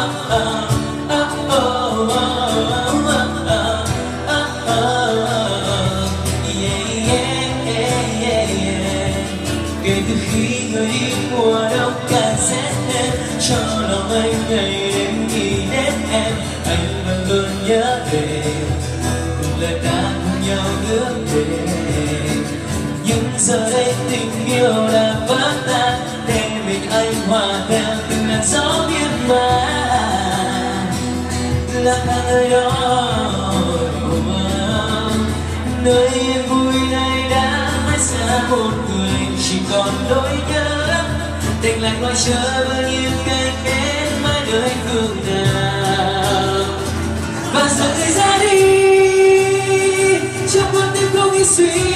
Kể từ khi người đi mùa đông cạn rét thêm cho lòng anh ngày đêm nghĩ đến em, anh vẫn luôn nhớ về cùng lời ta cùng nhau ước về. Nhưng giờ đây tình yêu đã vỡ tan để mình anh hòa theo từng làn gió biên man lang thang nơi đó. Nơi yên vui này đã mãi xa một người, chỉ còn nỗi nhớ tình lạnh ngoài trời bao nhiêu ngày đến mãi nơi phương nào. Và rồi thời gian đi trong con tim không nghĩ suy